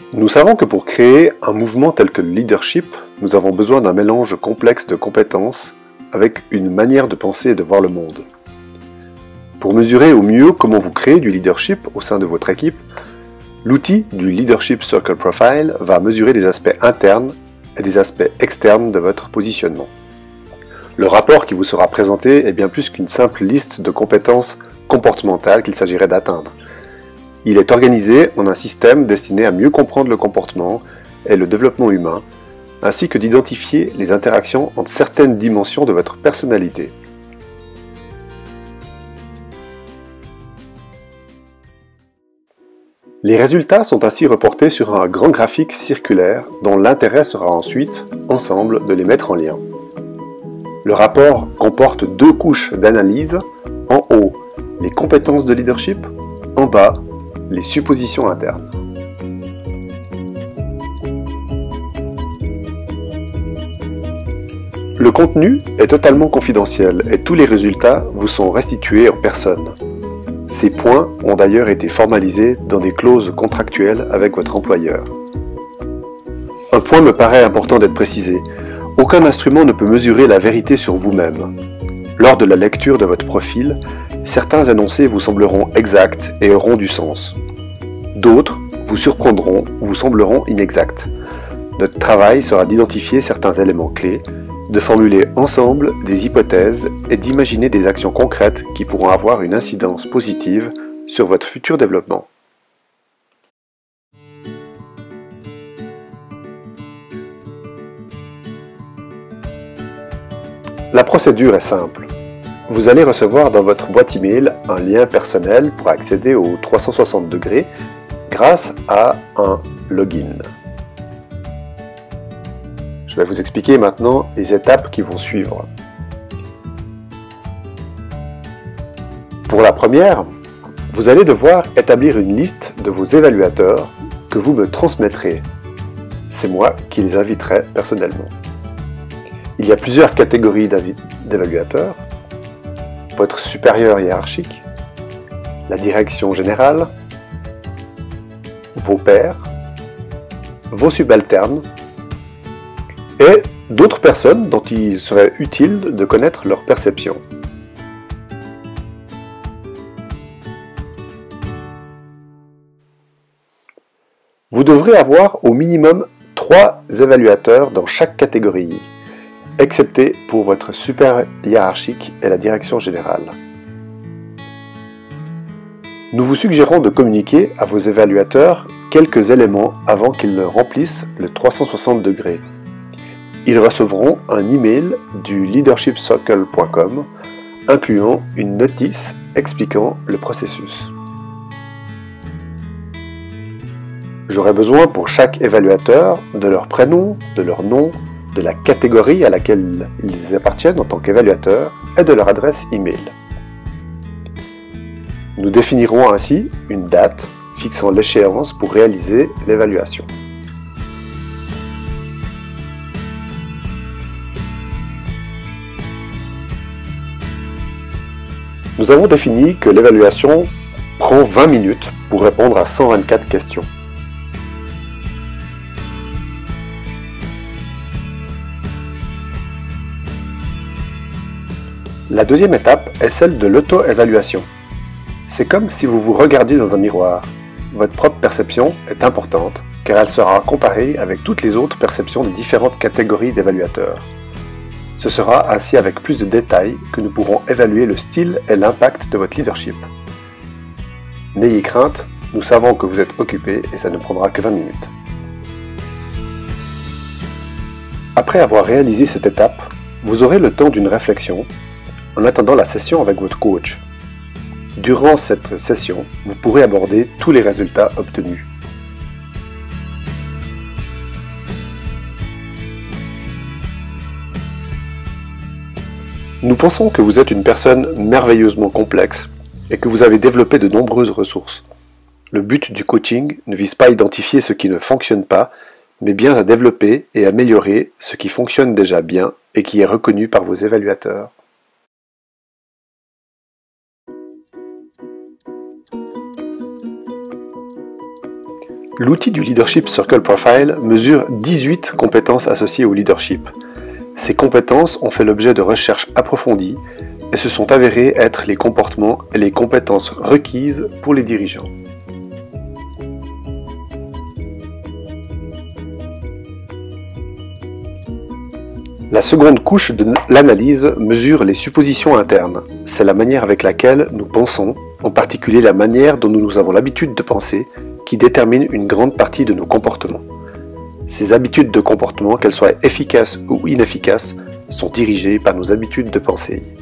Nous savons que pour créer un mouvement tel que le leadership, nous avons besoin d'un mélange complexe de compétences avec une manière de penser et de voir le monde. Pour mesurer au mieux comment vous créez du leadership au sein de votre équipe, l'outil du Leadership Circle Profile va mesurer des aspects internes et des aspects externes de votre positionnement. Le rapport qui vous sera présenté est bien plus qu'une simple liste de compétences comportementales qu'il s'agirait d'atteindre. Il est organisé en un système destiné à mieux comprendre le comportement et le développement humain, ainsi que d'identifier les interactions entre certaines dimensions de votre personnalité. Les résultats sont ainsi reportés sur un grand graphique circulaire dont l'intérêt sera ensuite, ensemble, de les mettre en lien. Le rapport comporte deux couches d'analyse. En haut, les compétences de leadership. En bas, les suppositions internes. Le contenu est totalement confidentiel et tous les résultats vous sont restitués en personne. Ces points ont d'ailleurs été formalisés dans des clauses contractuelles avec votre employeur. Un point me paraît important d'être précisé. Aucun instrument ne peut mesurer la vérité sur vous-même. Lors de la lecture de votre profil, certains énoncés vous sembleront exacts et auront du sens. D'autres vous surprendront ou vous sembleront inexacts. Notre travail sera d'identifier certains éléments clés, de formuler ensemble des hypothèses et d'imaginer des actions concrètes qui pourront avoir une incidence positive sur votre futur développement. La procédure est simple. Vous allez recevoir dans votre boîte email un lien personnel pour accéder au 360 degrés grâce à un login. Je vais vous expliquer maintenant les étapes qui vont suivre. Pour la première, vous allez devoir établir une liste de vos évaluateurs que vous me transmettrez. C'est moi qui les inviterai personnellement. Il y a plusieurs catégories d'évaluateurs. Votre supérieur hiérarchique, la direction générale, vos pairs, vos subalternes et d'autres personnes dont il serait utile de connaître leur perception. Vous devrez avoir au minimum 3 évaluateurs dans chaque catégorie, excepté pour votre supérieur hiérarchique et la direction générale. Nous vous suggérons de communiquer à vos évaluateurs quelques éléments avant qu'ils ne remplissent le 360 degrés. Ils recevront un email du leadershipcircle.com incluant une notice expliquant le processus. J'aurai besoin pour chaque évaluateur de leur prénom, de leur nom, de la catégorie à laquelle ils appartiennent en tant qu'évaluateurs et de leur adresse email. Nous définirons ainsi une date fixant l'échéance pour réaliser l'évaluation. Nous avons défini que l'évaluation prend 20 minutes pour répondre à 124 questions. La deuxième étape est celle de l'auto-évaluation. C'est comme si vous vous regardiez dans un miroir. Votre propre perception est importante car elle sera comparée avec toutes les autres perceptions des différentes catégories d'évaluateurs. Ce sera ainsi avec plus de détails que nous pourrons évaluer le style et l'impact de votre leadership. N'ayez crainte, nous savons que vous êtes occupé et ça ne prendra que 20 minutes. Après avoir réalisé cette étape, vous aurez le temps d'une réflexion en attendant la session avec votre coach. Durant cette session, vous pourrez aborder tous les résultats obtenus. Nous pensons que vous êtes une personne merveilleusement complexe et que vous avez développé de nombreuses ressources. Le but du coaching ne vise pas à identifier ce qui ne fonctionne pas, mais bien à développer et améliorer ce qui fonctionne déjà bien et qui est reconnu par vos évaluateurs. L'outil du Leadership Circle Profile mesure 18 compétences associées au leadership. Ces compétences ont fait l'objet de recherches approfondies et se sont avérées être les comportements et les compétences requises pour les dirigeants. La seconde couche de l'analyse mesure les suppositions internes. C'est la manière avec laquelle nous pensons, en particulier la manière dont nous avons l'habitude de penser, qui détermine une grande partie de nos comportements. Ces habitudes de comportement, qu'elles soient efficaces ou inefficaces, sont dirigées par nos habitudes de pensée.